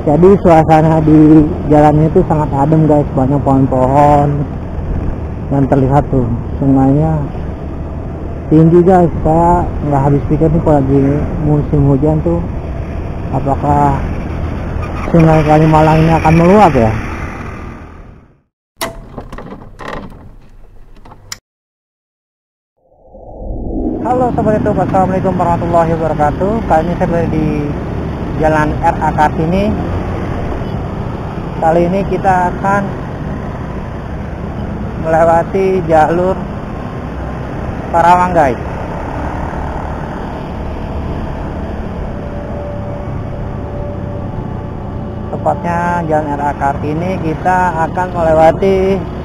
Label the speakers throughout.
Speaker 1: Jadi suasana di jalan itu sangat adem guys, banyak pohon-pohon dan terlihat tuh sungainya tinggi guys. Saya nggak habis pikir nih kalau lagi musim hujan tuh apakah sungai Kalimalang ini akan meluap ya. Halo sobat YouTube, assalamualaikum warahmatullahi wabarakatuh. Kali ini saya berada di Jalan RA Kartini. Kali ini kita akan melewati jalur Karawang guys. Tepatnya Jalan RA Kartini, kita akan melewati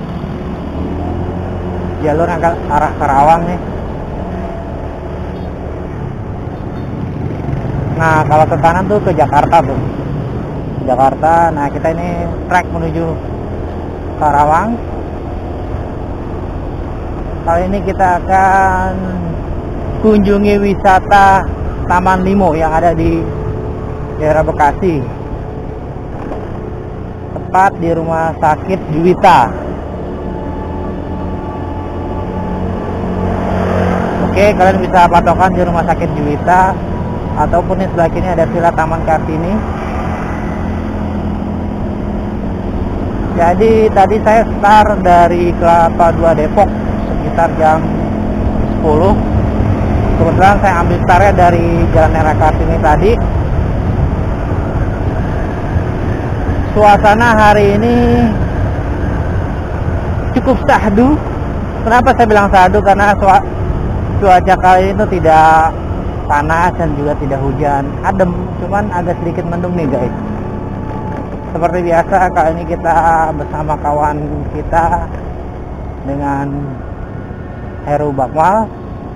Speaker 1: jalur yang arah Karawang nih. Nah, kalau ke kanan tuh ke Jakarta tuh. Jakarta. Nah, kita ini trek menuju Karawang. Kali ini kita akan kunjungi wisata Taman Limo yang ada di daerah Bekasi. Tepat di Rumah Sakit Juwita. Oke, kalian bisa patokan di Rumah Sakit Juwita ataupun di sebelah kini ada Villa Taman Kartini. Jadi tadi saya start dari Kelapa II Depok sekitar jam 10. Kebetulan saya ambil startnya dari Jalan RA Kartini tadi. Suasana hari ini cukup syahdu. Kenapa saya bilang syahdu? Karena cuaca kali itu tidak panas dan juga tidak hujan, adem, cuman agak sedikit mendung nih guys. Seperti biasa kali ini kita bersama kawan kita dengan Heru Bakmal.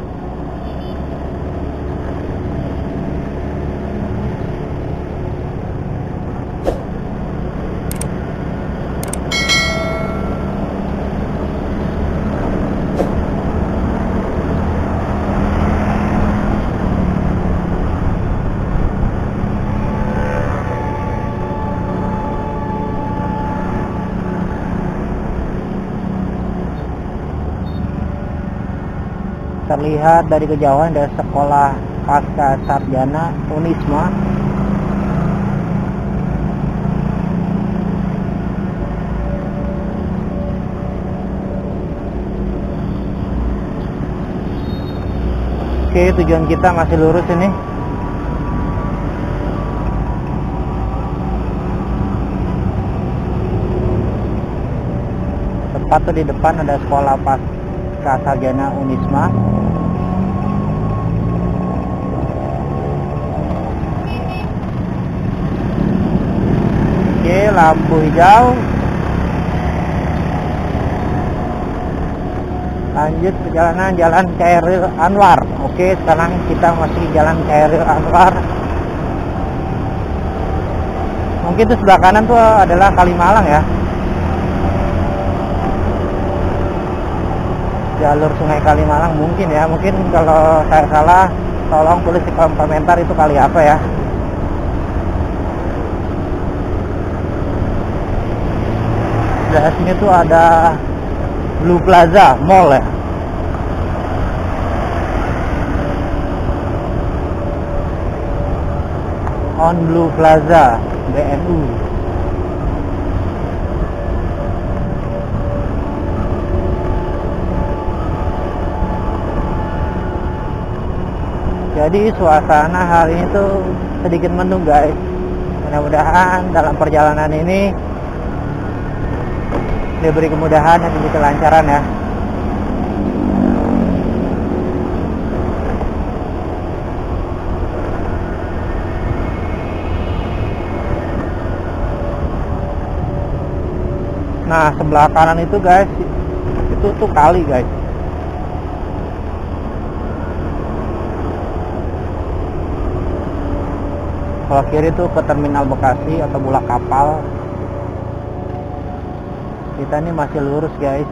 Speaker 1: Terlihat dari kejauhan dari sekolah pasca sarjana Unisma. Oke, tujuan kita masih lurus ini. Tepat tuh di depan ada sekolah pasca sarjana Unisma. Oke, lampu hijau. Lanjut perjalanan Jalan Chairil Anwar. Oke, sekarang kita masih Jalan Chairil Anwar. Mungkin itu sebelah kanan tuh adalah Kalimalang ya. Jalur Sungai Kalimalang mungkin ya. Mungkin kalau saya salah, tolong tulis di kolom komentar itu kali apa ya. Di sini tuh ada Blue Plaza Mall ya. On Blue Plaza BNU. Jadi suasana hari ini tuh sedikit mendung guys. Mudah-mudahan dalam perjalanan ini diberi kemudahan dan diberi kelancaran ya. Nah, sebelah kanan itu guys, itu tuh kali guys. Kalau kiri tuh ke Terminal Bekasi atau Bulak Kapal. Kita ini masih lurus guys.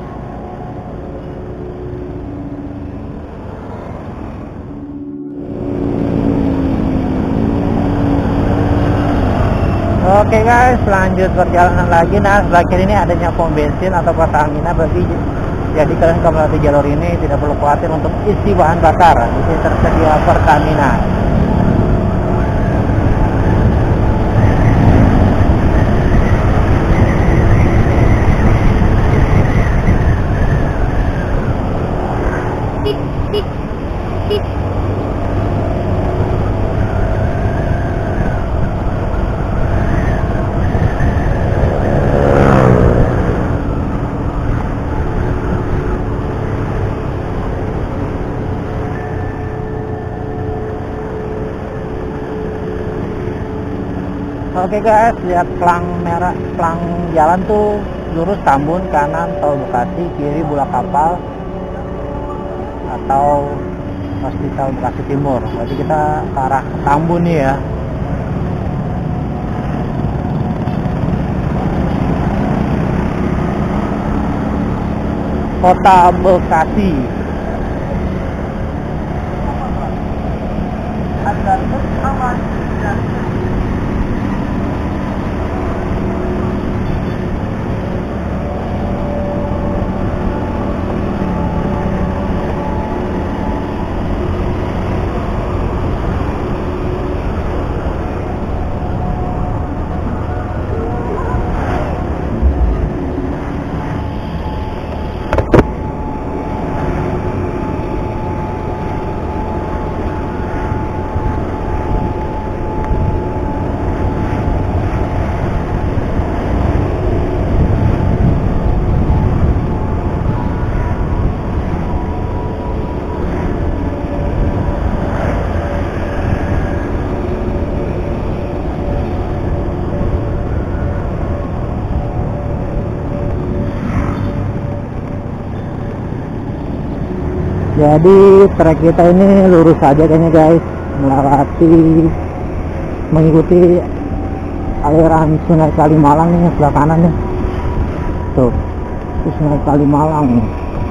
Speaker 1: Oke guys, lanjut perjalanan lagi. Nah, sebelah kiri ini adanya pom bensin atau Pertamina bagi. Jadi kalian kalau melewati jalur ini tidak perlu khawatir untuk isi bahan bakar. Di sini tersedia Pertamina. Oke guys, lihat pelang merah, pelang jalan tuh lurus Tambun, kanan Tol Bekasi, kiri Bulak Kapal atau Hospital Bekasi Timur. Jadi kita ke arah Tambun nih ya. Kota Bekasi. Jadi trek kita ini lurus saja kayaknya guys, mengikuti aliran Sungai Kalimalang nih sebelah kanan nih. Tuh, itu Sungai Kalimalang nih.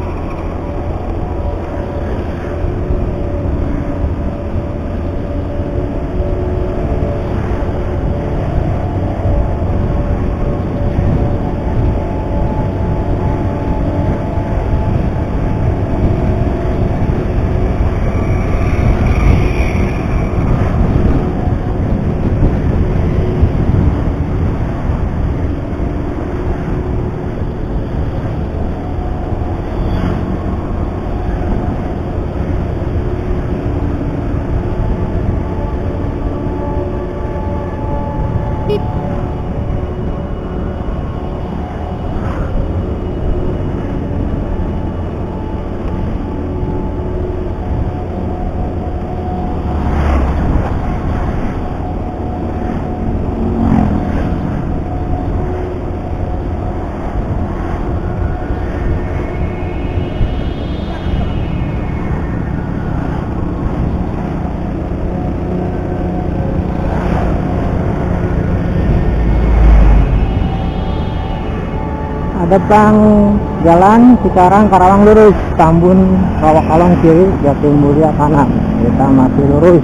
Speaker 1: Depan jalan Cikarang Karawang lurus, Tambun Rawakalong kiri, Jatimulya kanan. Kita masih lurus.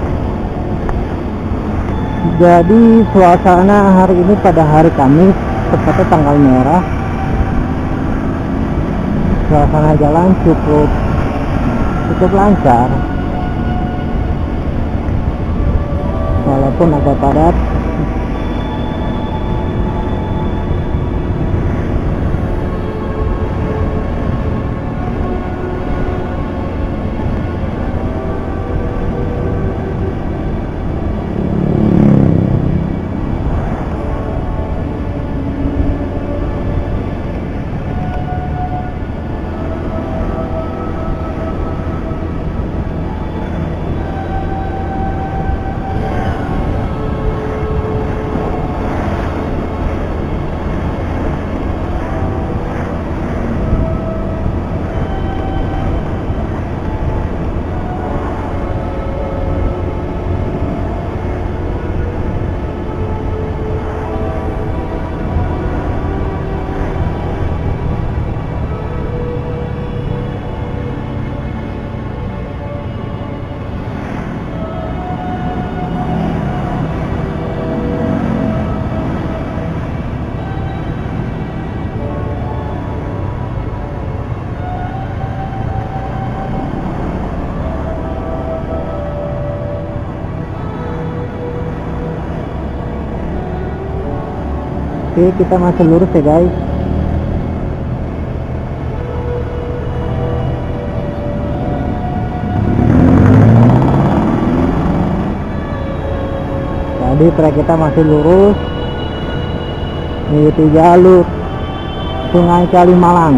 Speaker 1: Jadi suasana hari ini pada hari Kamis tepatnya tanggal merah. Suasana jalan cukup lancar, walaupun agak padat. Oke, kita masih lurus ya guys. Tadi trek kita masih lurus mengikuti jalur Sungai Kalimalang.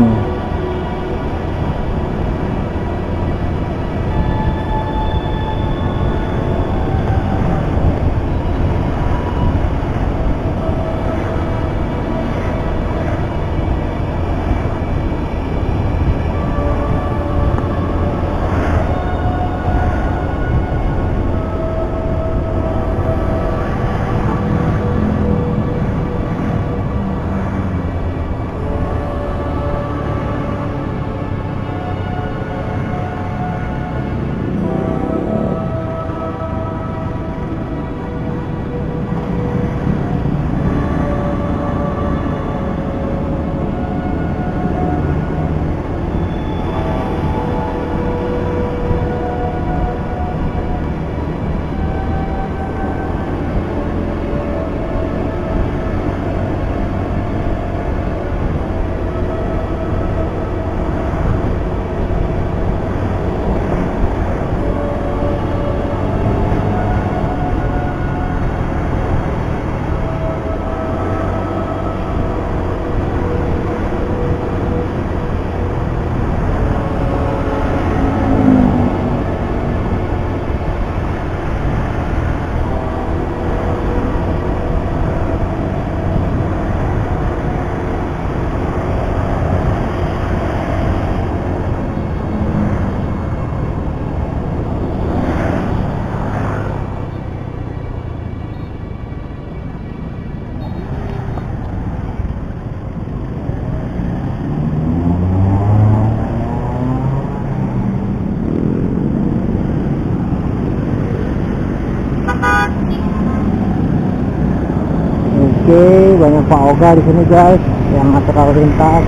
Speaker 1: Oke, banyak Pak Oga di sini guys yang ngatur lalu lintas.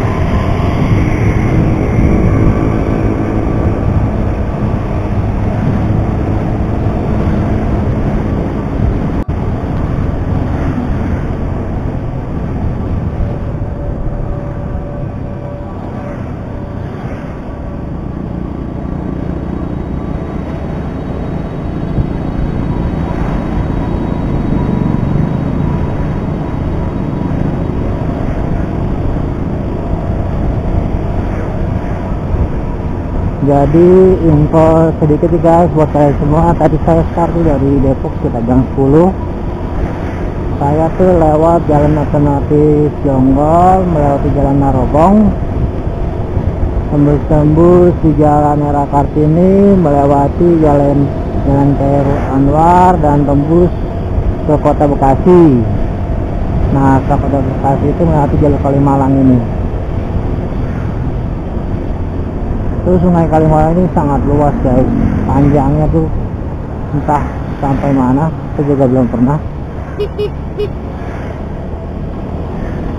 Speaker 1: Jadi info sedikit nih guys buat saya semua. Tadi saya start dari Depok sekitar jam 10. Saya tuh lewat jalan alternatif Jonggol, melewati jalan Narogong, tembus di jalan Era Kartini, melewati jalan Khairul Anwar dan tembus ke kota Bekasi. Nah, ke kota Bekasi itu melewati jalur Kalimalang ini. Tuh Sungai Kalimalang ini sangat luas guys, panjangnya tuh entah sampai mana, saya juga belum pernah.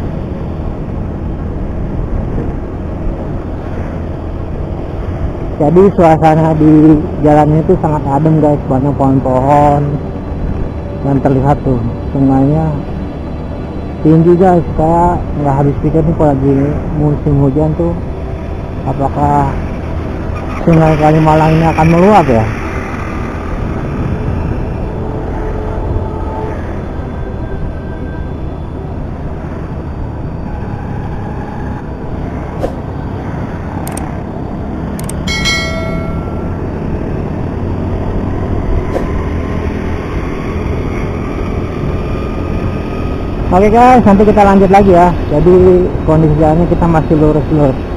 Speaker 1: Jadi suasana di jalannya itu sangat adem guys, banyak pohon-pohon dan terlihat tuh sungainya tinggi guys. Saya nggak habis pikir nih kalau lagi musim hujan tuh apakah sungai Kalimalang ini akan meluap ya. Oke guys, nanti kita lanjut lagi ya. Jadi kondisi jalannya kita masih lurus-lurus.